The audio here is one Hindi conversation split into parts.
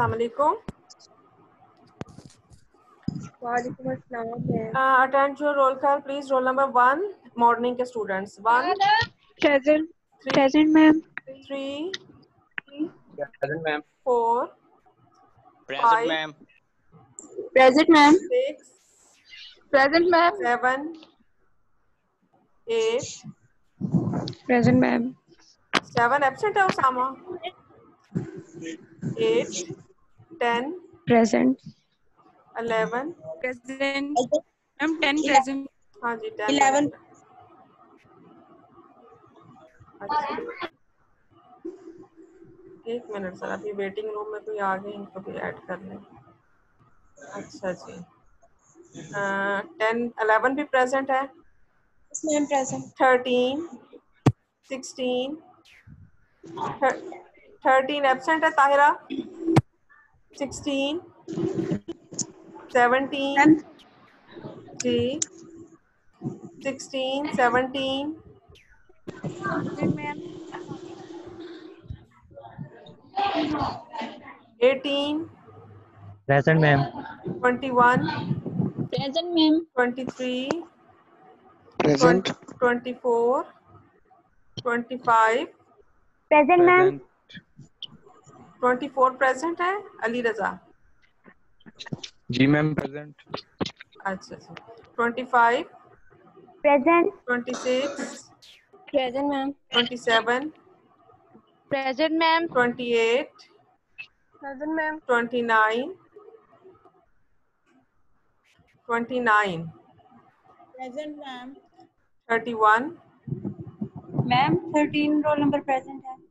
अस्सलाम वालेकुम। वालेकुम अस्सलाम। Attend your roll call please. Roll number 1 morning के students 1 present 3 present ma'am 3 Present, ma'am. 4 Present, 5 ma'am. Present ma'am 6 present ma'am 7 8 present ma'am 7 absent है Usama. 8 10 present 11 present ma'am 10 present हाँ जी 10 11 अच्छा एक मिनट सर, अभी वेटिंग रूम में कोई आ गए, इनको भी ऐड कर लें। अच्छा जी 10 11 भी प्रेजेंट है। मैम प्रेजेंट 13 16 13 एब्सेंट है ताहिरा। 16 17 मैम जी 16 17 ma'am 18 Present, ma'am. 21 present ma'am 23 Present. 24 25 present ma'am Present. 24 present है। Ali Raza ji ma'am present. अच्छा अच्छा 25 present 26 present ma'am 27 present ma'am 28 present ma'am 29 29 present ma'am 31 ma'am 13 roll number present है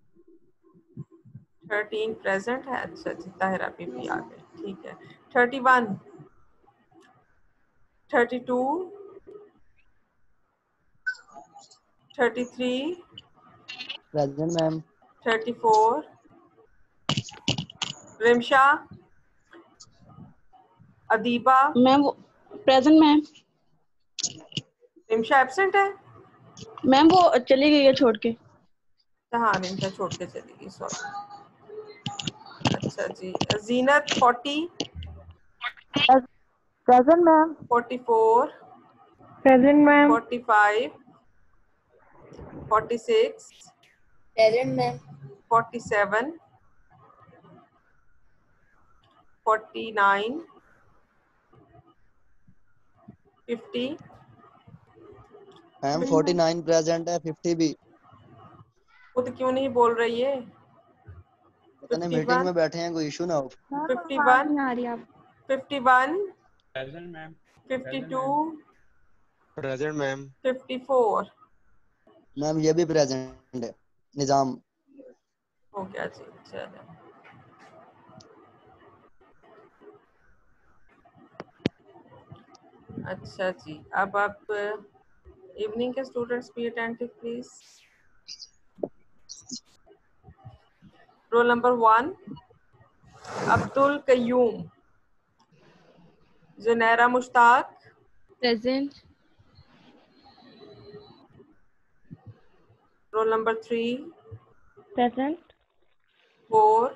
13 प्रेजेंट है। अच्छा जी ताहिरा भी आ गए, ठीक है। 31 32 33 Present, ma'am. 34 Rimsha Adiba ma'am present ma'am Rimsha absent है। मैम वो चली गई है छोड़ के हाँ रिमशा छोड़ के चली गई, सॉरी। अच्छा जी Zeenat 40 present ma'am 44 present ma'am 45 46 present ma'am 47 49 50 ma'am 49 present है 50 भी। खुद क्यों नहीं बोल रही है। पता नहीं मीटिंग में बैठे हैं, कोई इशू ना हो। 51 नहीं आ रही आप 51 Present, ma'am. 52 Present, ma'am. 54 ma'am ये भी प्रेजेंट है निजाम। हो गया जी। चलो अच्छा जी अब आप इवनिंग के students be attentive please. Roll number 1 Abdul Qayyum Junaira Mushtaq present roll number 3 present 4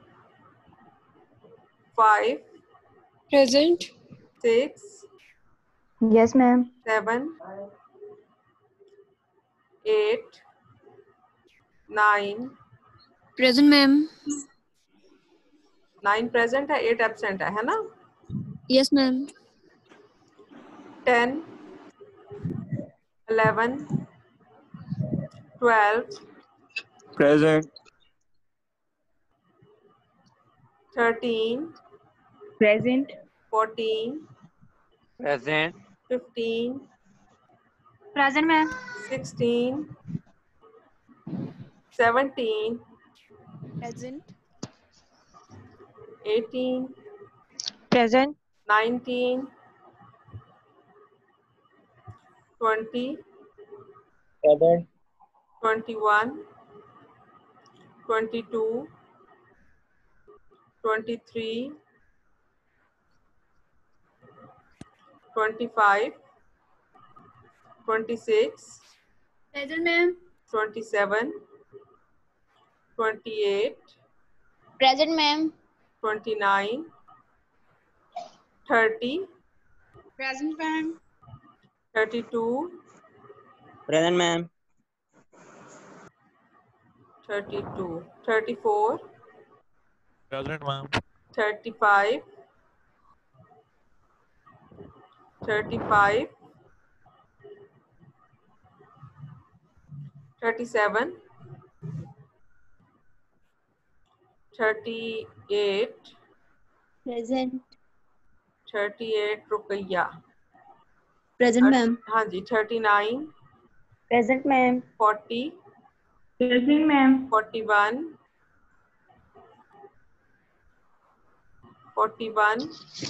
5 present 6 yes ma'am 7 8 9 present ma'am 9 present है, 8 एब्सेंट है ना। Yes ma'am 10 11 12 Present. 13 present 14 Present. 15 present ma'am 16 17 present 18 present 19 20 Present. 21 22 23 25 26 present ma'am 27 28 present ma'am 29, 30, Present, ma'am. 32, Present, ma'am. 32, 34, Present, ma'am. 35, 35, 37, 38, Present. 38 Ruqaiya, Present, ma'am. हाँ जी, 39, Present, ma'am. 40, Present, ma'am. 41, 41,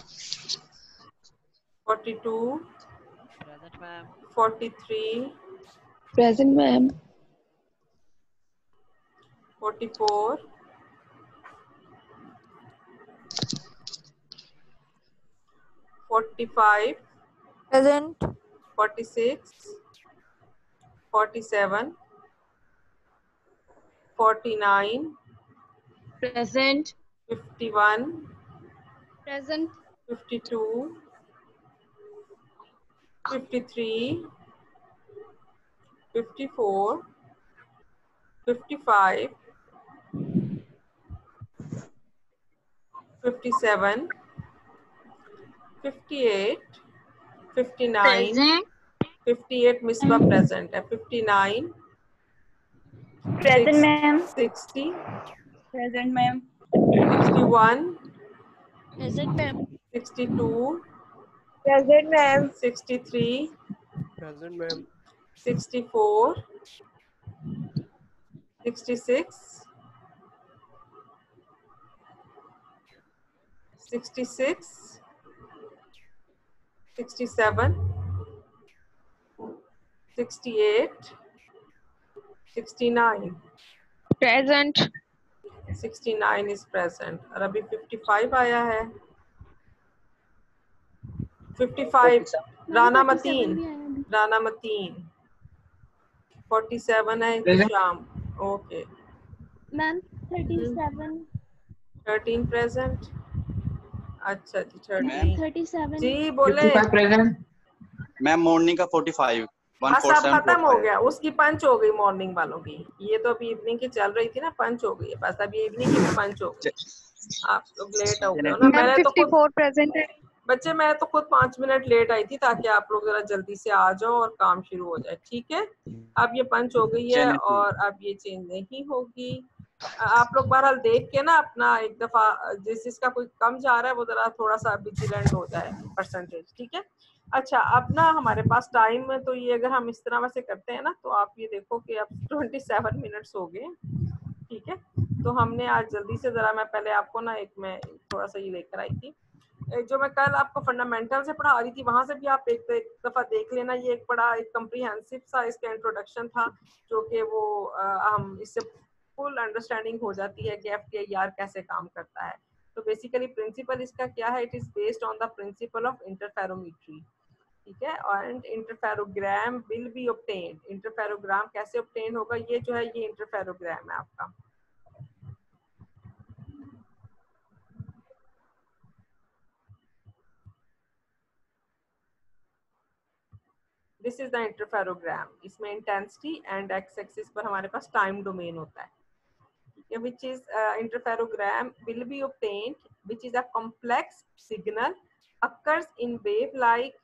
42, Present, ma'am. 43, Present, ma'am. 44, 45, Present. 46, 47, 49, Present. 51, Present. 52, 53, 54, 55, 57, 58, 59, 58 Misba present है, 59, Present, ma'am. 60, Present, ma'am. 61, Present, ma'am. 62, Present, ma'am. 63, Present, ma'am. 64, 66, 66, 67, 68, 69. Present. 69 is present और अभी 55 आया है। 55 राना मतीन, राना मतीन। 47 है इंतजाम। Okay, Ma'am, 37. 13 प्रेजेंट। अच्छा जी, 13 Ma'am, 37. जी बोले। मैम मॉर्निंग का 45 हाँ, सब 147 खत्म हो गया, उसकी पंच हो गई मॉर्निंग वालों की। ये तो अभी इवनिंग की चल रही थी ना, पंच हो गई है बस, अभी इवनिंग की पंच हो गई। आप लोग लेट हो गए हो ना। Ma'am, मैंने तो खुद 54 present है। बच्चे, मैं तो खुद 5 मिनट लेट आई थी ताकि आप लोग जरा जल्दी से आ जाओ और काम शुरू हो जाए। ठीक है, अब ये पंच हो गई है और अब ये चेंज नहीं होगी। आप लोग बहरहाल देख के ना अपना एक दफा जिस जिसका कोई कम जा रहा है वो जरा थोड़ा सा विजिलेंट हो जाए परसेंटेज। ठीक है, अच्छा अब ना हमारे पास टाइम है, तो ये अगर हम इस तरह से करते हैं ना, तो आप ये देखो कि अब 27 मिनट्स हो गए। ठीक है, तो हमने आज जल्दी से जरा, मैं पहले आपको ना मैं थोड़ा सा ये लेकर आई थी जो मैं कल आपको फंडामेंटल से पढ़ा रही थी, वहां से भी आप एक दफा देख लेना। ये एक बड़ा एक कम्प्रीहेंसिव सा इसका इंट्रोडक्शन था, जो कि वो हम इससे फुल अंडरस्टैंडिंग हो जाती है कि FTIR कैसे काम करता है। तो बेसिकली प्रिंसिपल इसका क्या है, it is based on the principle of interferometry. ठीक है, and interferogram will be obtained. Interferogram कैसे ऑब्टेन होगा, ये जो है ये इंटरफेरोग्राम है आपका। This is the interferogram. इसमें इंटेंसिटी एंड एक्स एक्सिस पर हमारे पास टाइम डोमेन होता है, which is interferogram will be obtained, which is a complex signal occurs in wave like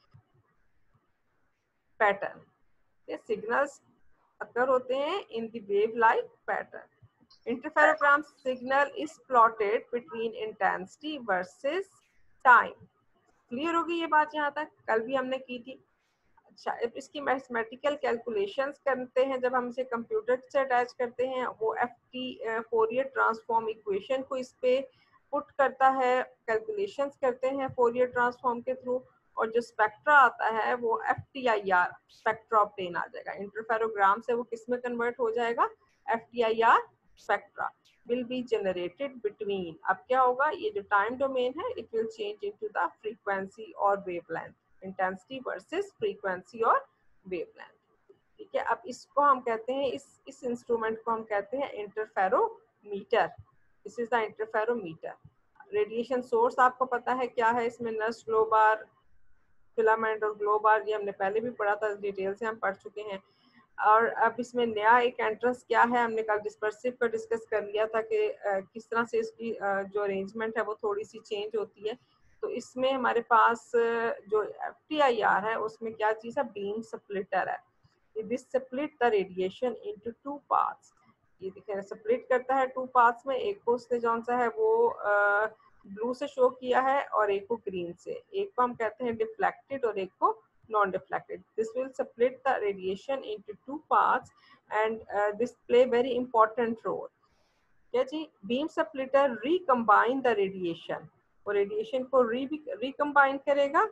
pattern। ये signals occur होते हैं in the wave like pattern। interferogram signal is plotted between intensity versus time। Clear होगी ये बात यहाँ तक, कल भी हमने की थी। अच्छा, अब इसकी मैथमेटिकल कैलकुलेशंस करते हैं जब हम इसे कंप्यूटर से अटैच करते हैं, वो फोरियर ट्रांसफॉर्म इक्वेशन को इस पे पुट करता है, कैलकुलेशंस करते हैं फोरियर ट्रांसफॉर्म के थ्रू, और जो स्पेक्ट्रा आता है वो FTIR स्पेक्ट्रा ऑब्टेन आ जाएगा। इंटरफेरोग्राम से वो किस में कन्वर्ट हो जाएगा, FTIR spectra will be generated between। अब क्या होगा, ये जो टाइम डोमेन है it will change into the frequency और वेवलेंथ, इंटेंसिटी वर्सेस फ्रीक्वेंसी और वेवलेंथ। ठीक है, अब इसको हम कहते हैं, इस इंस्ट्रूमेंट को हम कहते हैं interferometer. This is the interferometer. Radiation source आपको पता है क्या है, इसमें नर्स ग्लो बार, फिलामेंट और ग्लो बार, ये हमने पहले भी पढ़ा था, डिटेल से हम पढ़ चुके हैं। और अब इसमें नया एक एंट्रेंस क्या है, हमने कल डिस्पर्सिव का डिस्कस कर लिया था कि किस तरह से इसकी जो अरेंजमेंट है वो थोड़ी सी चेंज होती है। तो इसमें हमारे पास जो FTIR है उसमें क्या चीज़ है, बीम स्प्लिटर है। This split the radiation into 2 parts. ये देखिए स्प्लिट करता है 2 पार्ट्स में, एक को उसने जौन सा है वो ब्लू से शो किया है और एक को ग्रीन से। एक को हम कहते हैं डिफ्लेक्टेड और एक को non deflected. This will split the radiation into 2 parts and this play very important role. क्या जी, beam splitter recombine the radiation, वो रेडिएशन को रिकम्बाइन करेगा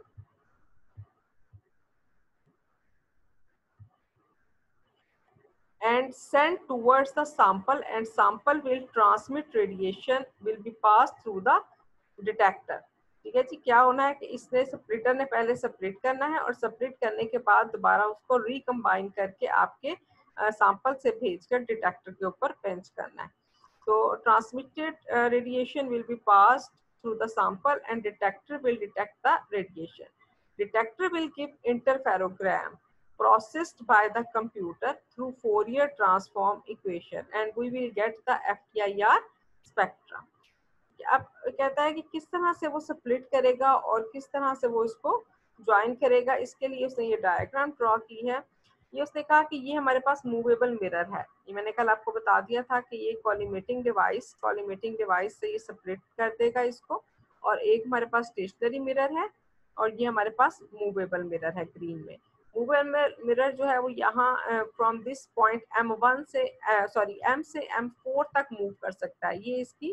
and send towards the sample, and sample will transmit radiation will be passed through the detector। ठीक है जी, क्या होना है कि इसने स्प्लिटर ने पहले स्प्लिट करना है और स्प्लिट करने के बाद दोबारा उसको रिकम्बाइन करके आपके सैंपल से भेजकर डिटेक्टर के ऊपर पेंच करना है। तो transmitted radiation will be passed through the sample and detector will detect the radiation. Detector will give interferogram processed by the computer through Fourier transform equation and we will get the FTIR spectrum। अब कहता है कि किस तरह से वो स्प्लिट करेगा और किस तरह से वो इसको ज्वाइन करेगा। इसके लिए उसने ये डायग्राम ड्रॉ की है। ये उसने कहा कि ये हमारे पास मूवेबल मिरर है। ये मैंने कल आपको बता दिया था कि ये कॉलीमेटिंग डिवाइस से ये स्प्लिट कर देगा इसको, और एक हमारे पास स्टेशनरी मिरर है और ये हमारे पास मूवेबल मिरर है ग्रीन में। मूवेबल मिरर जो है वो यहाँ फ्रॉम दिस पॉइंट M1 से M से M4 तक मूव कर सकता है। ये इसकी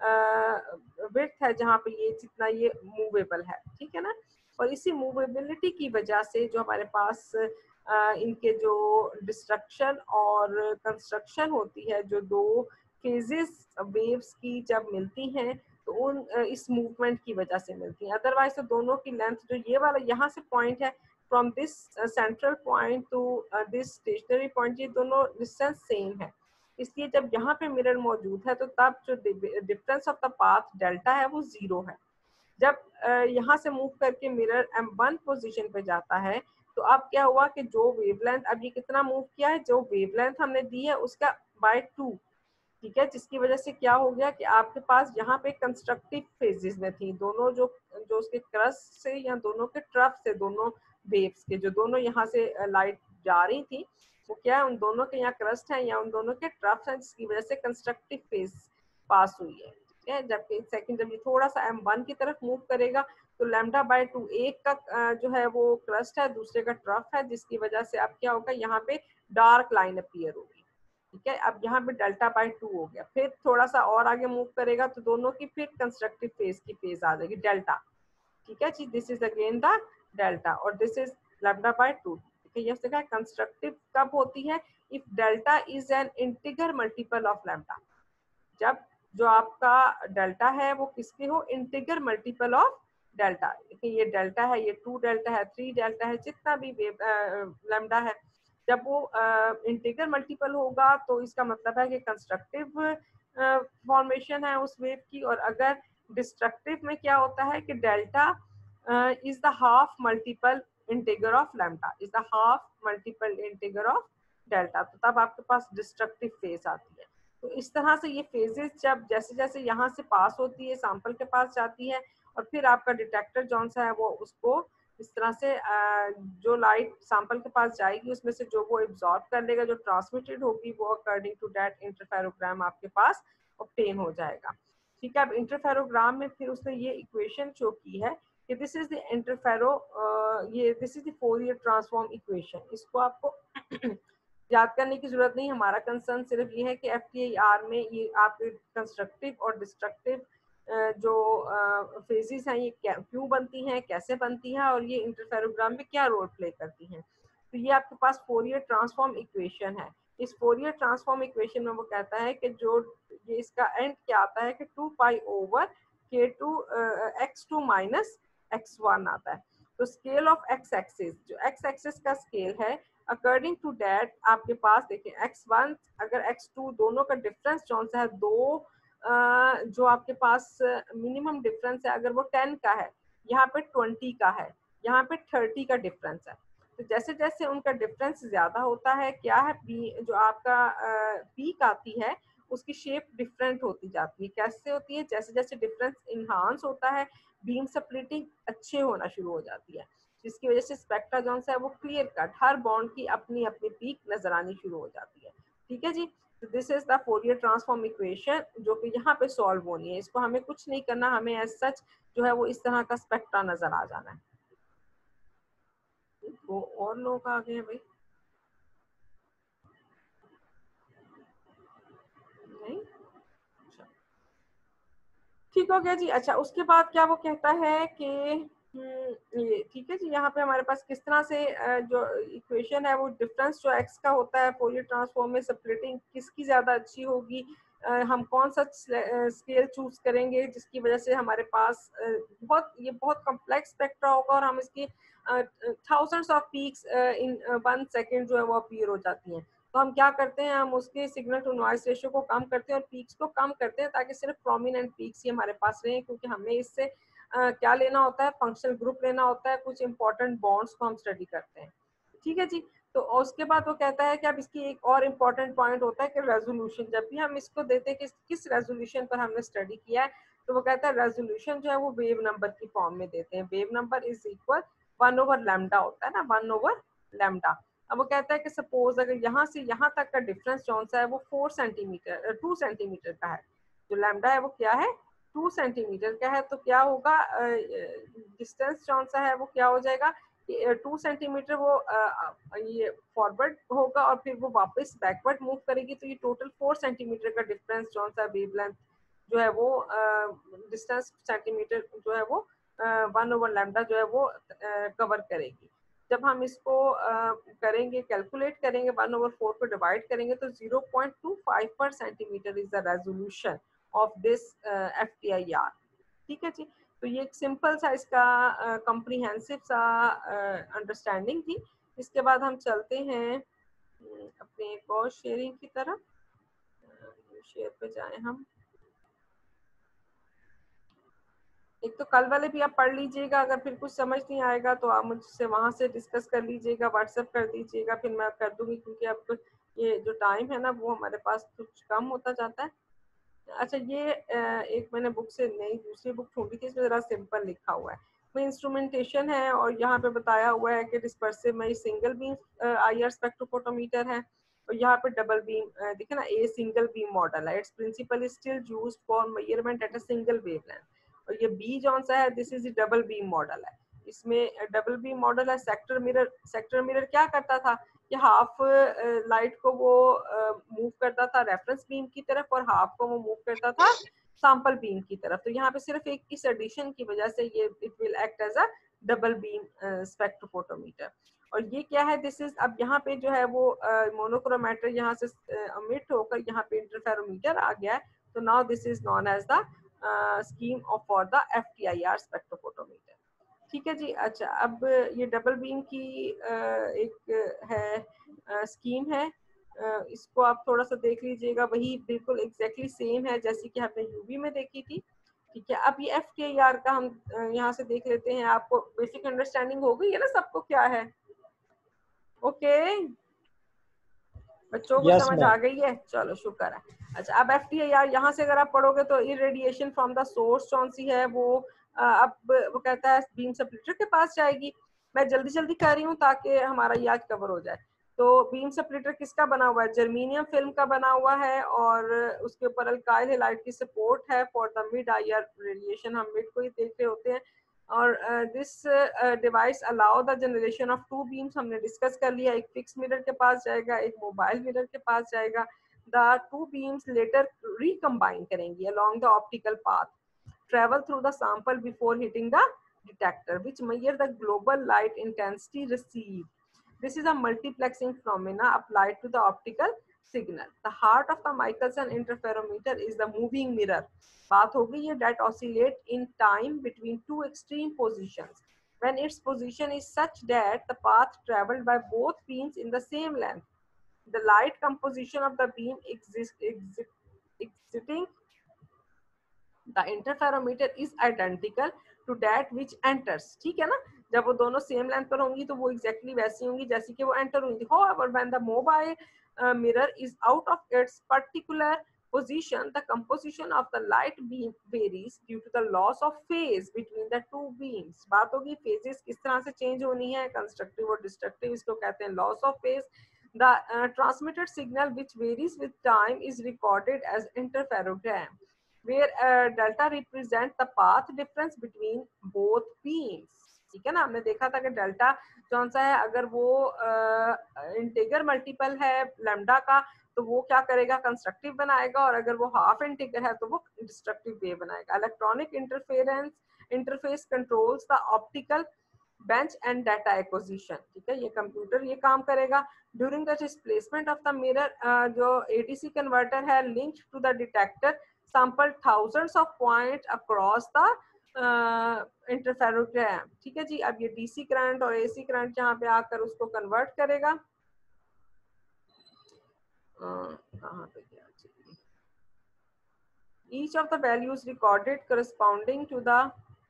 विड्थ है जहाँ पे ये जितना ये मूवेबल है, ठीक है ना। और इसी मूवेबिलिटी की वजह से जो हमारे पास इनके जो डिस्ट्रक्शन और कंस्ट्रक्शन होती है, जो दो फेजेस वेव्स की जब मिलती हैं तो उन इस मूवमेंट की वजह से मिलती हैं। अदरवाइज तो दोनों की लेंथ जो ये वाला यहाँ से पॉइंट है from this central point to this stationary point, ये दोनों डिस्टेंस सेम है। इसलिए जब यहाँ पे मिरर मौजूद है तो तब जो difference of the path delta है वो 0 है। जब यहाँ से मूव करके मिरर M1 पोजीशन पे जाता है तो अब क्या हुआ कि जो वेवलेंथ, अब ये कितना मूव किया है, जो वेवलेंथ हमने दी है उसका बाय 2, ठीक है, जिसकी वजह से क्या हो गया कि आपके पास यहाँ पे कंस्ट्रक्टिव फेजेस में थी दोनों, जो उसके क्रस्ट से या दोनों के ट्रफ से, दोनों वेव्स के जो दोनों यहाँ से लाइट जा रही थी वो क्या है, उन दोनों के यहाँ क्रस्ट है या उन दोनों के ट्रफ हैं, जिसकी वजह से कंस्ट्रक्टिव फेज पास हुई है, ठीक है। जबकि सेकंड जब ये थोड़ा सा M1 की तरफ मूव करेगा तो λ/2 एक का जो है वो क्रस्ट है, दूसरे का ट्रफ है, जिसकी वजह से अब क्या होगा, यहाँ पे डार्क लाइन अपीयर होगी, ठीक है। अब यहाँ पे λ/2 हो गया। फिर थोड़ा सा और आगे मूव करेगा तो दोनों की फिर कंस्ट्रक्टिव फेज की फेज आ जाएगी डेल्टा, ठीक है जी। This is again the delta और दिस इज λ/2, ठीक है। ये देखा कंस्ट्रक्टिव कब होती है, if delta is an integer multiple of lambda. जब जो आपका डेल्टा है वो किसके हो, इंटीगर मल्टीपल ऑफ डेल्टा। देखिए ये डेल्टा है, ये 2 डेल्टा है, 3 डेल्टा है, जितना भी लैम्डा है, जब वो इंटीगर मल्टीपल होगा तो इसका मतलब है कि कंस्ट्रक्टिव फॉर्मेशन है उस वेव की। और अगर डिस्ट्रक्टिव में क्या होता है कि delta is the half multiple integer of lambda, is the half multiple integer of delta, तो तब आपके पास डिस्ट्रक्टिव फेज आती है। तो इस तरह से ये फेजेस जब जैसे जैसे यहाँ से पास होती है, सैंपल के पास जाती है, और फिर आपका डिटेक्टर जौन सा है वो उसको इस तरह से जो लाइट सैंपल के पास जाएगी उसमें से जो वो एब्जॉर्ब कर लेगा, जो ट्रांसमिटेड होगी वो अकॉर्डिंग टू दैट इंटरफेरोग्राम आपके पास ऑब्टेन हो जाएगा, ठीक है। अब इंटरफेरोग्राम में फिर उसने ये इक्वेशन शो की है कि दिस इज द इंटरफेरो, ये this is the Fourier transform equation. इसको आपको याद करने की जरूरत नहीं, हमारा कंसर्न सिर्फ ये है कि FTIR में ये आपके कंस्ट्रक्टिव और डिस्ट्रक्टिव जो फेजेस हैं ये क्यों बनती हैं, कैसे बनती हैं, और ये इंटरफेरोग्राम में क्या रोल प्ले करती हैं। तो ये आपके पास फोरियर ट्रांसफॉर्म इक्वेशन है। इस फोरियर ट्रांसफॉर्म इक्वेशन में वो कहता है कि जो ये इसका एंड क्या आता है कि 2π/K2 x2 - x1 आता है। तो स्केल ऑफ x एक्सिस, जो x एक्सिस का स्केल है, अकॉर्डिंग टू दैट आपके पास देखिए x1 अगर x2 दोनों का डिफरेंस कौन सा है, 2 जो आपके पास मिनिमम डिफरेंस है, अगर वो 10 का है, यहाँ पे 20 का है, यहाँ पे 30 का डिफरेंस है, तो जैसे जैसे उनका डिफरेंस ज्यादा होता है, क्या है, बी जो आपका पीक आती है उसकी शेप डिफरेंट होती जाती है। कैसे होती है? जैसे जैसे डिफरेंस इन्हांस होता है, बीम स्प्लिटिंग अच्छे होना शुरू हो जाती है, जिसकी वजह से स्पेक्ट्रा जो है वो क्लियर कट, हर बॉन्ड की अपनी अपनी पीक नजर आनी शुरू हो जाती है। ठीक है जी, तो this is the Fourier transform equation जो कि यहाँ पे सॉल्व होनी है। इसको हमें कुछ नहीं करना, हमें एज सच जो है वो इस तरह का स्पेक्ट्रा नजर आ जाना है। वो और लोग आ गए हैं भाई, नहीं, ठीक हो गया जी। अच्छा, उसके बाद क्या वो कहता है कि ये ठीक है जी, यहाँ पे हमारे पास किस तरह से जो इक्वेशन है वो डिफरेंस जो एक्स का होता है फोरियर ट्रांसफॉर्म में स्प्लिटिंग किसकी ज्यादा अच्छी होगी, हम कौन सा स्केल चूज करेंगे जिसकी वजह से हमारे पास बहुत कॉम्प्लेक्स स्पेक्ट्रा होगा और हम इसकी thousands of peaks in 1 second जो है वो अपीयर हो जाती हैं। तो हम क्या करते हैं, हम उसके सिग्नल टू नॉइस रेशियो को कम करते हैं और पीक्स को कम करते हैं ताकि सिर्फ प्रोमिनेंट पीक्स ही हमारे पास रहें, क्योंकि हमें इससे क्या लेना होता है, फंक्शनल ग्रुप लेना होता है, कुछ इंपॉर्टेंट बॉन्ड्स को हम स्टडी करते हैं। ठीक है जी, तो उसके बाद वो कहता है कि अब इसकी एक और इम्पॉर्टेंट पॉइंट होता है कि रेजोल्यूशन। जब भी हम इसको देते हैं कि किस रेजोल्यूशन पर हमने स्टडी किया है, तो वो कहता है रेजोल्यूशन जो है वो वेव नंबर की फॉर्म में देते हैं। वेव नंबर इज इक्वल 1/λ होता है ना, 1/λ। अब वो कहता है कि सपोज अगर यहाँ से यहाँ तक का डिफरेंस कौन सा है वो 4 सेंटीमीटर 2 सेंटीमीटर का है, जो लैम्डा है वो क्या है, 2 सेंटीमीटर का है, तो क्या होगा, डिस्टेंस कौन सा है वो क्या हो जाएगा, 2 सेंटीमीटर वो ये फॉरवर्ड होगा और फिर वो वापस बैकवर्ड मूव करेगी, तो ये टोटल 4 सेंटीमीटर का डिफरेंस कौन सा वेवलेंथ जो है वो डिस्टेंस सेंटीमीटर जो है वो 1/λ जो है वो कवर करेगी। जब हम इसको करेंगे, कैलकुलेट करेंगे, 1/4 को डिवाइड करेंगे तो 0.25 पर centimetre is the resolution of this FTIR। ठीक है जी, तो ये एक सिंपल सा इसका कॉम्प्रिहेंसिव सा अंडरस्टैंडिंग थी। इसके बाद हम चलते हैं अपने एक और शेयरिंग की तरफ। शेयर पे जाएं हम, एक तो कल वाले भी आप पढ़ लीजिएगा, अगर फिर कुछ समझ नहीं आएगा तो आप मुझसे वहां से डिस्कस कर लीजिएगा, व्हाट्सएप कर दीजिएगा, फिर मैं कर दूंगी, क्योंकि अब ये जो टाइम है ना वो हमारे पास कुछ कम होता जाता है। अच्छा, ये एक मैंने बुक से नई दूसरी बुक ढूंढी थी, इसमें जरा सिंपल लिखा हुआ है, वो इंस्ट्रूमेंटेशन है और यहाँ पे बताया हुआ है कि डिस्पर्सिव में सिंगल बीम IR स्पेक्ट्रोफोटोमीटर है और यहाँ पे डबल बीम देखिए ना, ए सिंगल बीम मॉडल है, it's principle is still used for measurement at a single wavelength. और ये बी जौन सा है, this is double beam model है, इसमें डबल बीम मॉडल है। सेक्टर मिरर क्या करता था कि हाफ लाइट को वो मूव करता था रेफरेंस बीम की तरफ और हाफ को वो मूव करता था सैंपल बीम की तरफ। तो यहाँ पे सिर्फ एक इस एडिशन की वजह से ये it will act as a double beam spectrophotometer. और ये क्या है, दिस इज, अब यहाँ पे जो है वो मोनोक्रोमेटर यहाँ से अमिट होकर यहाँ पे इंटरफेरोमीटर आ गया है, तो now this is known as the scheme of for the FTIR spectrophotometer. ठीक है जी। अच्छा, अब ये डबल बीम की एक है स्कीम है, इसको आप थोड़ा सा देख लीजिएगा, वही बिल्कुल एग्जैक्टली सेम है जैसी कि हमने यूवी में देखी थी। ठीक है, अब ये FTIR का हम यहाँ से देख लेते हैं, आपको बेसिक अंडरस्टैंडिंग हो गई है ना सबको क्या है? ओके बच्चों को समझ आ गई है, चलो शुक्र है। अच्छा, अब FTIR यहाँ से अगर आप पढ़ोगे तो इरेडिएशन फ्रॉम द सोर्स कौन सी है वो अब वो कहता है बीम स्प्लिटर के पास जाएगी। मैं जल्दी जल्दी कर रही हूँ ताकि हमारा ये आज कवर हो जाए। तो बीम स्प्लिटर किसका बना हुआ है? जर्मीनियम फिल्म का बना हुआ है और उसके ऊपर अल्काइल हैलाइड की सपोर्ट है for the mid IR radiation, हम मिड को ही देख रहे होते हैं। और this device allow the generation of 2 beams, हमने डिस्कस कर लिया, एक फिक्स मिरर के पास जाएगा, एक मोबाइल मिरर के पास जाएगा। द 2 बीम्स लेटर रिकम्बाइन करेंगी along the optical path, travel through the sample before hitting the detector, which measure the global light intensity received. This is a multiplexing phenomena applied to the optical signal. The heart of the Michelson interferometer is the moving mirror. बात हो गई है that oscillate in time between 2 extreme positions. When its position is such that the path traveled by both beams in the same length, the light composition of the beam exiting the interferometer is identical to that which enters, ठीक है ना, जब वो दोनों सेम लेंथ पर होंगी तो वो एग्जैक्टली वैसी होंगी जैसी कि वो एंटर हुई थी। However when the mobile mirror is out of its particular position, the composition of the light beam varies due to the loss of phase between the two beams. बात होगी phases किस तरह से change होनी है, constructive और destructive, इसको कहते हैं loss of phase. The transmitted signal which varies with time is recorded as interferogram, where delta represents the path difference between both beams. ठीक है ना, हमने देखा था कि डेल्टा कौन सा है, अगर वो इंटीगर मल्टीपल है लैम्डा का तो वो क्या करेगा, कंस्ट्रक्टिव बनाएगा, और अगर वो हाफ इंटीगर है तो वो डिस्ट्रक्टिव वेव बनाएगा। Electronic interface controls the optical bench and data acquisition, ठीक है, ये कंप्यूटर ये काम करेगा। During the displacement of the mirror, जो एडीसी कन्वर्टर है linked to the detector sample thousands of point across the interferogram, ठीक है जी। अब ये डीसी करंट और एसी करंट यहाँ पे आकर उसको कन्वर्ट करेगा। कहाँ पे गया, each of the values recorded corresponding to the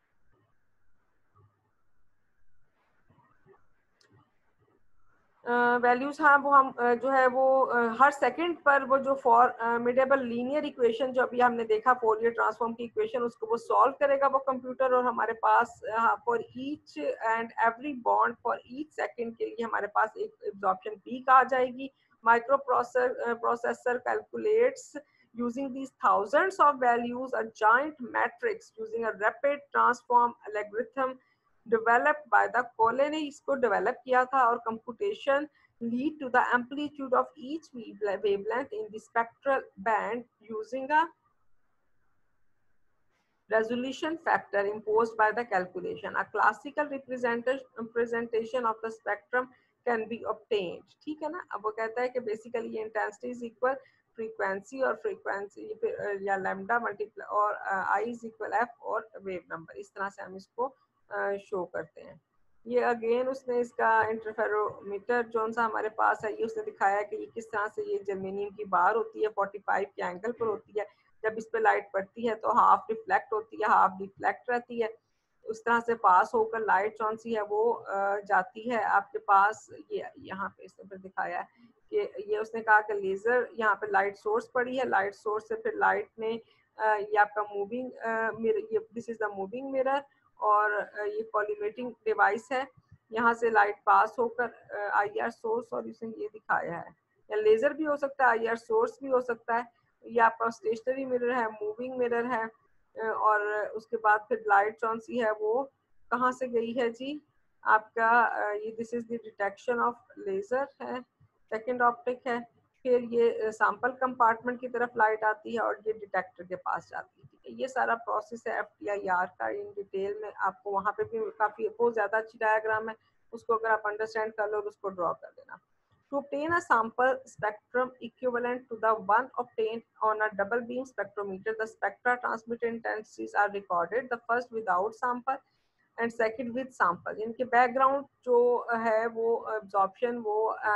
values, हाँ वो हम जो है वो हर सेकंड पर वो जो फॉर्मिडेबल लीनियर इक्वेशन जो अभी हमने देखा फोरियर ट्रांसफॉर्म की इक्वेशन, उसको वो सॉल्व करेगा वो कंप्यूटर, और हमारे पास for each and every bond for each second के लिए हमारे पास एक एब्जॉर्प्शन पीक आ जाएगी। Microprocessor calculates using these thousands of values a giant matrix using a rapid transform algorithm developed by the कोले ने इसको डेवलप किया था, और computation lead to the amplitude of each wavelength in the spectral band using a resolution factor imposed by the calculation. A classical representation of the spectrum can be obtained, ठीक है ना। अब वो कहता है कि बेसिकली ये इंटेंसिटी इज इक्वल फ्रीक्वेंसी और फ्रीक्वेंसी या लैम्डा मल्टीप्लाई और आई इज इक्वल एफ और वेव नंबर, इस तरह से हम इसको शो करते हैं। ये अगेन उसने इसका इंटरफेरोमीटर जो सा हमारे पास है, ये उसने दिखाया कि ये किस तरह से ये जर्मेनियम की बार होती है, 45 के एंगल पर होती है, जब इस पे लाइट पड़ती है तो हाफ रिफ्लेक्ट होती है हाफ डिफ्लेक्ट रहती है, उस तरह से पास होकर लाइट कौन सी है वो जाती है आपके पास। ये यहाँ पे इसने फिर दिखाया है कि ये उसने कहा कि लेजर यहाँ पे लाइट सोर्स पड़ी है, लाइट सोर्स से फिर लाइट ने ये आपका मूविंग मिरर, ये this is the moving mirror, और ये कॉलिमेटिंग डिवाइस है, यहाँ से लाइट पास होकर आईआर सोर्स, और इसने ये दिखाया है या लेजर भी हो सकता है आईआर सोर्स भी हो सकता है, ये आपका स्टेशनरी मिरर है, मूविंग मिरर है, और उसके बाद फिर लाइट कौन सी है वो कहाँ से गई है जी आपका, ये this is the detection of laser है, सेकंड ऑप्टिक है, फिर ये सैंपल कंपार्टमेंट की तरफ लाइट आती है और ये डिटेक्टर के पास जाती है, ठीक है। ये सारा प्रोसेस है एफटीआईआर का, इन डिटेल में आपको वहाँ पे भी काफ़ी बहुत ज़्यादा अच्छी डायग्राम है, उसको अगर आप अंडरस्टैंड कर लो तो उसको ड्रॉ कर देना। To obtain a sample spectrum equivalent to the one obtained on a double beam spectrometer, the spectra transmitted intensities are recorded, the first without sample and second with sample. इनके बैकग्राउंड जो है वो absorption वो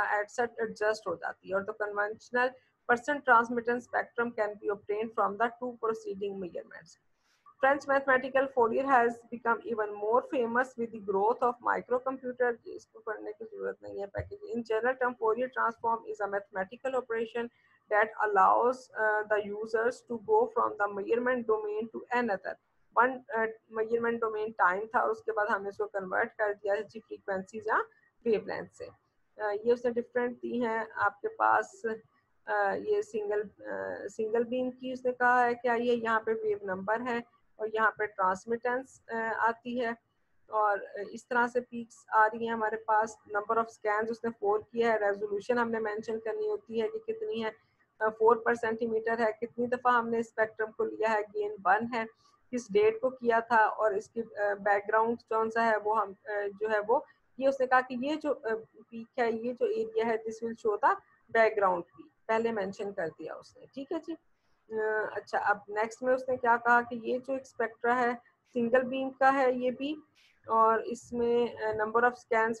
adjust हो जाती है, और the conventional percent transmittance spectrum can be obtained from the two preceding measurements. French mathematical Fourier has become even more famous with the growth of microcomputer. इसको पढ़ने की जरूरत नहीं है package. In general term, Fourier transform is a mathematical operation that allows the users to go from the measurement domain to another. One measurement domain time था, और उसके बाद हमने इसको convert कर दिया है frequencies या wavelength से। ये उसने different दी हैं आपके पास। ये सिंगल बीम की उसने कहा है क्या, ये यहाँ पे वेव नंबर है और यहाँ पे ट्रांसमिटेंस आती है, और इस तरह से पीक्स आ रही हैं हमारे पास। नंबर ऑफ स्कैन्स उसने 4 किया है, रेजोल्यूशन हमने मेंशन करनी होती है कि कितनी है, 4 पर सेंटीमीटर है, कितनी दफ़ा हमने स्पेक्ट्रम को लिया है, गेन 1 है, किस डेट को किया था, और इसकी बैकग्राउंड कौन सा है वो हम जो है वो ये उसने कहा कि ये जो पीक है, ये जो एरिया है, this will show the background peak, पहले मेंशन कर दिया उसने, ठीक है जी। अच्छा, अब नेक्स्ट में उसने क्या कहा कि ये जो एक स्पेक्ट्रा है सिंगल बीम का है ये भी, और इसमें नंबर ऑफ स्कैन्स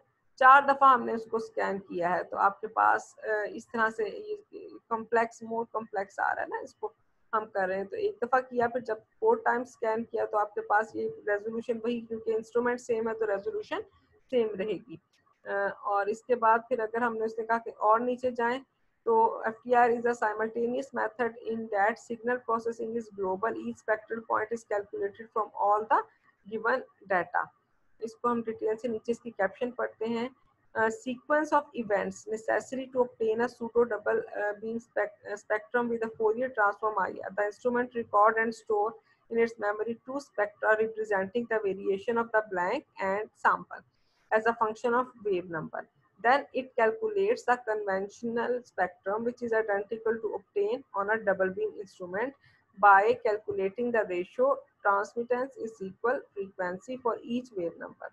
4 दफ़ा हमने उसको स्कैन किया है, तो आपके पास इस तरह से ये कॉम्प्लेक्स मोर कॉम्प्लेक्स आ रहा है ना, इसको हम कर रहे हैं। तो एक दफ़ा किया, फिर जब 4 टाइम्स स्कैन किया तो आपके पास ये रेजोल्यूशन वही, क्योंकि इंस्ट्रूमेंट सेम है तो रेजोल्यूशन सेम रहेगी। और इसके बाद फिर अगर हमने उसने कहा कि और नीचे जाएं तो FTIR is a simultaneous method in that signal processing is global. Each spectral point is calculated from all the given data. इसको हम डिटेल से नीचे इसकी कैप्शन पढ़ते हैं। Sequence of events necessary to obtain a pseudo double beam spectrum with a Fourier transform IR. The instrument record and store in its memory two spectra representing the variation of the blank and sample as a function of wave number. Then it calculates the conventional spectrum, which is identical to obtain on a double beam instrument by calculating the ratio transmittance is equal frequency for each wave number.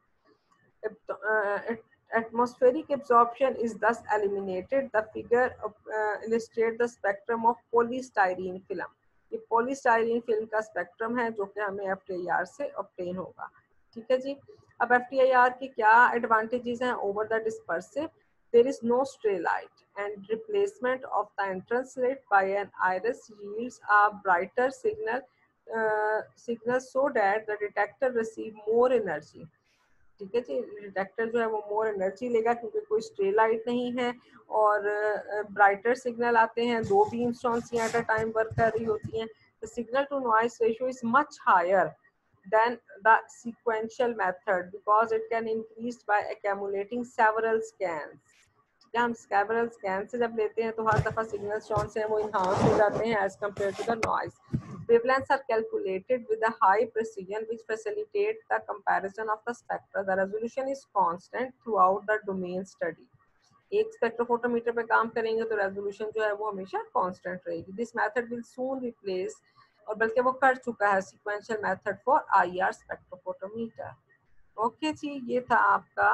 Atmospheric absorption is thus eliminated. The figure illustrates the spectrum of polystyrene film. ये polystyrene film का spectrum है जो कि हमें FTIR से obtain होगा। ठीक है जी। अब FTIR की क्या advantages हैं over the dispersive? There is no stray light and replacement of the entrance slit by an iris yields a brighter signal so that the detector receive more energy. ठीक है जी, डिटेक्टर जो है वो मोर एनर्जी लेगा क्योंकि कोई स्ट्रे लाइट नहीं है और ब्राइटर सिग्नल आते हैं। 2 बीम स्ट्रॉन्स एट अ टाइम वर्क कर रही होती हैं। The signal to noise ratio is much higher than the sequential method because it can increase by accumulating several scans. हम सेवरल स्कैन से जब लेते हैं तो हर दफा सिग्नल स्ट्रॉन्स हैं वो इनहांस हो जाते हैं as compare to the noise. Wavelengths are calculated with a high precision which facilitate the comparison of the spectra. The resolution is constant throughout the domain study. एक स्पेक्ट्रोफोटोमीटर पे काम करेंगे तो रेजोल्यूशन जो है वो हमेशा कांस्टेंट रहेगी। This method will soon replace, और बल्कि वो कर चुका है, sequential method for IR spectrophotometer. Okay जी, ये था आपका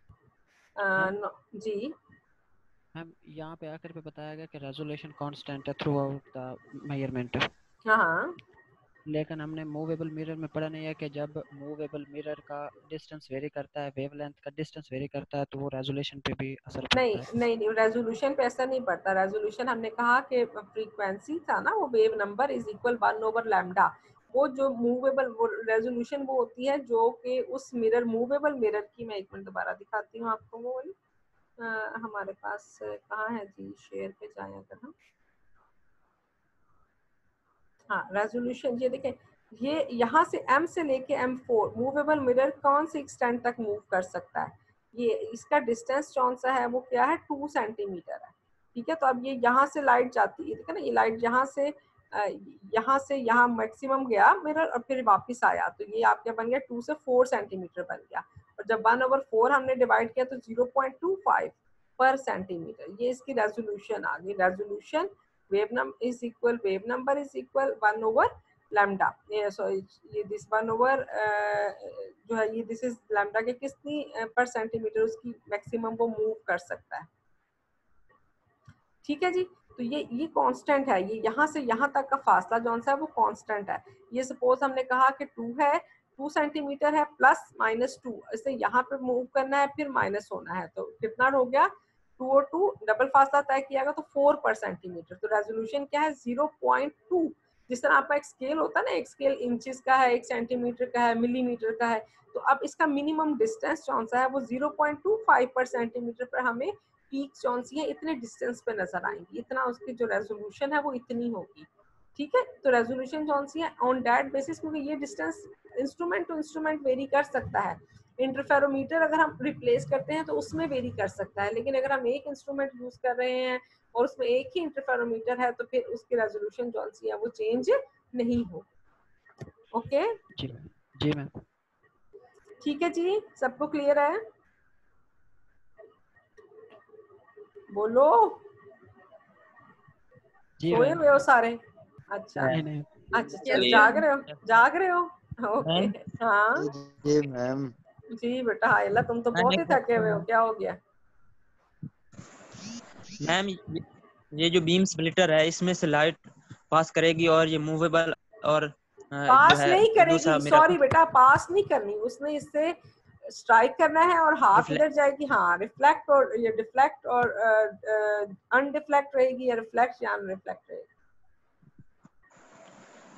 जी मैम यहाँ पे आखिर पे बताया गया कि रेजोल्यूशन कांस्टेंट है थ्रू आउट द मेजरमेंट। हाँ, लेकिन हमने मूवेबल मिरर में पढ़ा नहीं है कि जब मूवेबल मिरर का डिस्टेंस वेरी करता है, वेवलेंथ का डिस्टेंस वेरी करता है, तो वो रेजोल्यूशन पे भी असर पड़ता है। नहीं, रेजोल्यूशन पे ऐसा नहीं पड़ता। रेजोल्यूशन हमने कहा कि फ्रीक्वेंसी था ना, वो वेव नंबर इज इक्वल 1/λ। वो जो मूवेबल वो रेजोल्यूशन वो होती है जो कि उस मिरर, मूवेबल मिरर की, मैं एक मिनट दोबारा दिखाती हूँ आपको। वो वाली हमारे पास कहाँ है जी, शेयर पे जाए अगर हम, हाँ रेजोल्यूशन ये देखें, ये यहाँ से M से लेके M4 मूवेबल मिरर कौन से एक्सटेंट तक मूव कर सकता है। ये इसका डिस्टेंस कौन सा है, वो क्या है, 2 सेंटीमीटर है। ठीक है, तो अब ये यहाँ से लाइट जाती है, ठीक है ना, ये लाइट यहाँ से यहाँ मैक्सिमम गया मिरर और फिर वापस आया, तो ये आपके बन गया 2 से 4 सेंटीमीटर बन गया। और जब 1/4 हमने डिवाइड किया तो 0.25 पर सेंटीमीटर, ये इसकी रेजोल्यूशन आ गई। Resolution wave number is equal 1/λ। ये दिस 1/, जो है ये दिस इज लैम्डा के कितनी पर सेंटीमीटर उसकी मैक्सिमम वो मूव कर सकता है। ठीक है जी, तो ये कांस्टेंट है। ये यहाँ से यहाँ तक का फासला जो सा है वो कांस्टेंट है। ये सपोज हमने कहा कि 2 है, 2 सेंटीमीटर है, प्लस -2, इसे यहाँ पे मूव करना है, फिर माइनस होना है, तो कितना हो गया, 2 और 2 डबल फासला तय किया गया तो 4 पर सेंटीमीटर। तो रेजोल्यूशन क्या है, 0.2। जिस तरह आपका एक स्केल होता है ना, एक स्केल इंचेस का है, 1 सेंटीमीटर का है, मिलीमीटर का है, तो अब इसका मिनिमम डिस्टेंस कौन सा है, वो 0.25 पर सेंटीमीटर पर हमें पीक कौन सी है, इतने डिस्टेंस पे नजर आएंगी, इतना उसकी जो रेजोल्यूशन है वो इतनी होगी। ठीक है, तो रेजोल्यूशन कौन सी है, ऑन दैट बेसिस, क्योंकि ये distance instrument to instrument vary कर सकता है। इंटरफेरोमीटर अगर हम रिप्लेस करते हैं तो उसमें वेरी कर सकता है, लेकिन अगर हम एक इंस्ट्रूमेंट यूज कर रहे हैं और उसमें एक ही इंटरफेरोमीटर है तो फिर उसकी रेजोल्यूशन कौन सी है वो चेंज नहीं होगी। ओके जी मैम, ठीक है जी, सबको क्लियर है, बोलो, सोए हुए हो सारे? अच्छा नहीं। अच्छा, चलो जाग रहे हो ओके। हाँ जी मैम। जी बेटा, हाय तुम तो बहुत ही थके हुए हो, क्या हो गया मैम? ये जो बीम स्प्लिटर है इसमें से लाइट पास करेगी और ये मूवेबल और पास जो है नहीं करेगी, सॉरी मेरा बेटा, पास नहीं करनी, उसने इससे स्ट्राइक करना है और हाफ इधर जाएगी। हाँ, रिफ्लेक्ट और ये डिफ्लेक्ट और अनडिफ्लेक्ट रहेगी, या रिफ्लेक्ट या अनरिफ्लेक्ट रहेगी।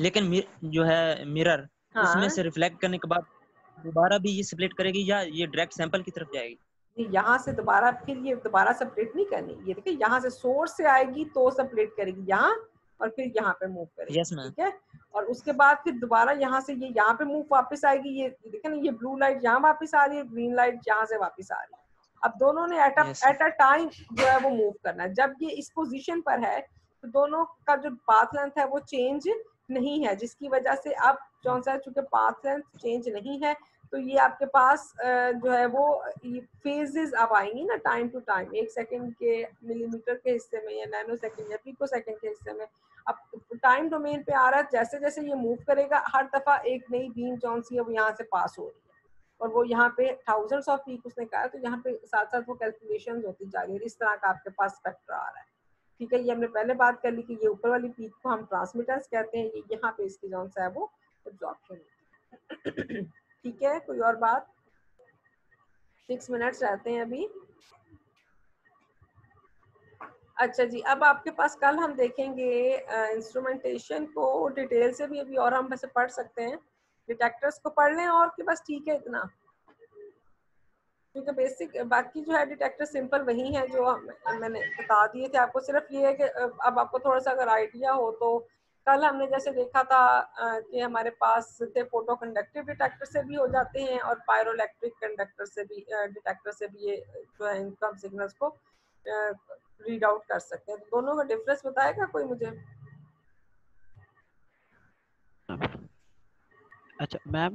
लेकिन जो है मिरर हाँ उसमें से रिफ्लेक्ट करने के बाद दोबारा भी ये स्प्लिट करेगी या ये डायरेक्ट सैंपल की तरफ जाएगी? यहाँ से दोबारा फिर ये दोबारा सेपरेट नहीं करनी, ये देखिए यहाँ से सोर्स से आएगी तो सेपरेट करेगी यहाँ और फिर यहाँ पे मूव करेगी। Yes ma'am. ठीक है, और उसके बाद फिर दोबारा यहाँ से ये यहाँ पे मूव वापस आएगी। ये देखिए ना, ये ब्लू लाइट यहाँ वापस आ रही है, ग्रीन लाइट यहाँ से वापस आ रही है। अब दोनों ने एट अ टाइम जो है वो मूव करना है। जब ये इस पोजीशन पर है तो दोनों का जो पाथ लेंथ है वो चेंज नहीं है, जिसकी वजह से अब जो सा चूंकि पाथ लेंथ चेंज नहीं है तो ये आपके पास जो है वो फेजेस अब आएंगी ना टाइम टू टाइम, 1 सेकंड के मिलीमीटर के हिस्से में या नैनो सेकंड या पिको सेकंड के हिस्से में। अब टाइम डोमेन पे आ रहा है, जैसे जैसे ये मूव करेगा हर दफा एक नई बीम जौन सी है वो यहाँ से पास हो रही है और वो यहाँ पे थाउजेंड्स ऑफ पीक उसने कहा, तो यहाँ पे साथ साथ वो कैलकुलेशन होती जा रही है। इस तरह का आपके पास स्पेक्ट्रा आ रहा है। ठीक है, ये हमने पहले बात कर ली कि ये ऊपर वाली पीक को हम ट्रांसमिटेंस कहते हैं, ये यहाँ पे इसकी जौन सा है वो एब्जॉर्प्शन। ठीक है, कोई और बात? 6 मिनट्स रहते हैं अभी। अच्छा जी, अब आपके पास कल हम देखेंगे इंस्ट्रूमेंटेशन को डिटेल से भी अभी, और हम वैसे पढ़ सकते हैं। डिटेक्टर्स को पढ़ लें और के बस ठीक है इतना, क्योंकि बेसिक बाकी जो है डिटेक्टर सिंपल वही है जो मैंने बता दिए थे आपको। सिर्फ ये है कि अब आपको थोड़ा सा अगर आइडिया हो तो कल हमने जैसे देखा था कि हमारे पास थे फोटो कंडक्टिव डिटेक्टर से भी हो जाते हैं और पायरोइलेक्ट्रिक कंडक्टर से भी डिटेक्टर से भी ये जो है इनकम सिग्नल्स को रीड आउट कर सकते हैं। तो दोनों का डिफरेंस बताएगा कोई मुझे? अच्छा मैम,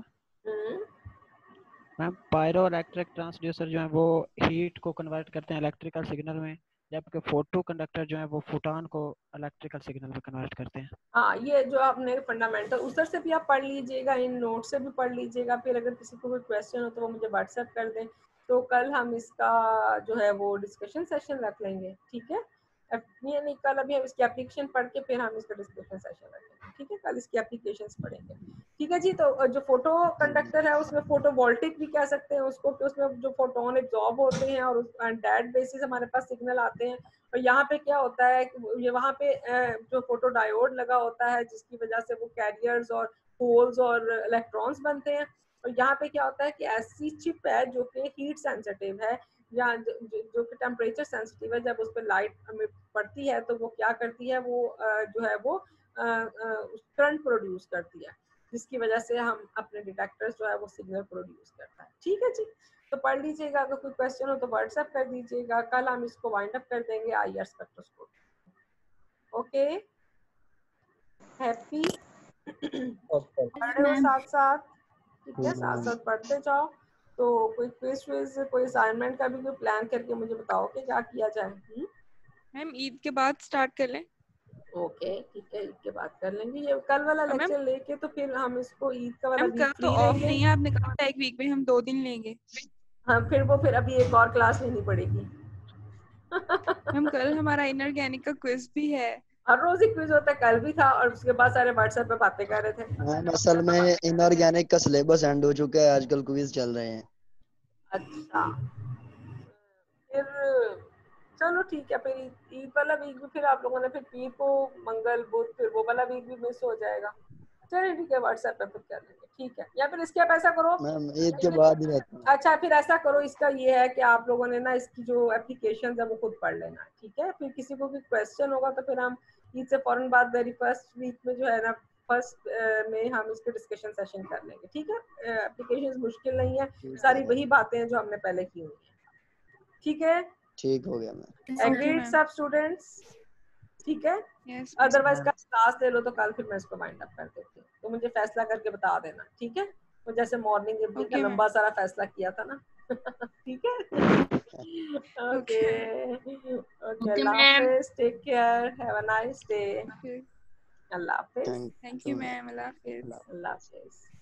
मैम पायरोइलेक्ट्रिक ट्रांसड्यूसर जो है वो हीट को कन्वर्ट करते हैं इलेक्ट्रिकल सिग्नल में, जबकि फोटो कंडक्टर जो है वो फोटोन को इलेक्ट्रिकल सिग्नल में कन्वर्ट करते हैं। हाँ, ये जो आपने फंडामेंटल उधर से भी आप पढ़ लीजिएगा, इन नोट से भी पढ़ लीजिएगा। फिर अगर किसी को कोई क्वेश्चन हो तो वो मुझे व्हाट्सएप कर दें, तो कल हम इसका जो है वो डिस्कशन सेशन रख लेंगे। ठीक है, नहीं कल अभी हम इसकी एप्लीकेशन पढ़ के फिर हम इसका डिस्कशन सेशन रखेंगे। ठीक है, कल इसकी एप्लीकेशंस पढ़ेंगे। ठीक है जी, तो जो फोटो कंडक्टर है उसमें फोटो वोल्टिक भी कह सकते हैं उसको, कि उसमें जो फोटोन एब्जॉर्ब होते हैं और डेट बेसिस हमारे पास सिग्नल आते हैं। और यहाँ पे क्या होता है कि ये वहाँ पे जो फोटो डायोड लगा होता है जिसकी वजह से वो कैरियर्स और होल्स और इलेक्ट्रॉन्स बनते हैं। और यहाँ पे क्या होता है कि ऐसी चिप है जो कि हीट सेंसिटिव है या जो कि टेम्परेचर सेंसिटिव है। जब उस पर लाइट हमें पड़ती है तो वो क्या करती है, वो जो है वो करंट प्रोड्यूस करती है, जिसकी वजह से हम अपने डिटेक्टर्स जो है वो सिग्नल प्रोड्यूस करता है। ठीक है जी, तो पढ़ लीजिएगा। अगर कोई क्वेश्चन हो तो व्हाट्सएप कर दीजिएगा। कल हम इसको वाइंड अप कर देंगे IR स्पेक्ट्रोस्कोप। Okay, happy? पढ़ रहे हो साथ साथ? ठीक है, साथ साथ पढ़ते जाओ। तो कोई क्विज विज कोई असाइनमेंट का भी कोई प्लान करके मुझे बताओ कि क्या किया जाए। मैम ईद के बाद स्टार्ट कर लें? ओके ठीक है, ईद के बाद कर लेंगे। ये कल वाला लेक्चर लेके तो फिर हम इसको ईद का वाला कल तो ऑफ नहीं है, आपने कहा था एक वीक में हम 2 दिन लेंगे। हाँ, फिर अभी एक और क्लास लेनी पड़ेगी। मैम कल हमारा इनऑर्गेनिक का क्विज भी है। हर रोज ही क्विज होता है, कल भी था और उसके बाद सारे व्हाट्सएप पे बातें कर रहे थे। मैम असल में इनऑर्गेनिक का सिलेबस एंड हो चुका है, आजकल क्विज चल रहे हैं। अच्छा, फिर चलो ठीक है, फिर ईद वाला वीक भी फिर आप लोगों ने फिर पीर को मंगल बुध फिर वो वाला वीक भी मिस हो जाएगा। चलिए ठीक है, व्हाट्सएप पे फिर कर लेंगे। ठीक है, या फिर इसके आप ऐसा करो मैम ईद के बाद ही रहता है। अच्छा, फिर ऐसा करो, इसका ये है कि आप लोगों ने ना इसकी जो एप्लीकेशन है वो खुद पढ़ लेना। ठीक है, फिर किसी को भी क्वेश्चन होगा तो फिर हम ईद से फौरन बाद वेरी फर्स्ट वीक में जो है ना फर्स्ट में हम इसके डिस्कशन सेशन कर लेंगे। ठीक है, एप्लीकेशन मुश्किल नहीं है, सारी वही बातें हैं जो हमने पहले की हुई है। ठीक है, ठीक हो गया मैम। एग्रीड सब स्टूडेंट्स? ठीक है, अदरवाइज कल क्लास ले लो तो कल फिर मैं इसको वाइंड अप कर देती हूँ, तो मुझे फैसला करके बता देना। ठीक है, तो जैसे मॉर्निंग इवनिंग का लंबा सारा फैसला किया था ना। ठीक है, ओके ओके, अल्लाह हाफिज, take care, have a nice day. अल्लाह हाफिज। थैंक यू मैम, अल्लाह हाफिज। अल्लाह हाफिज।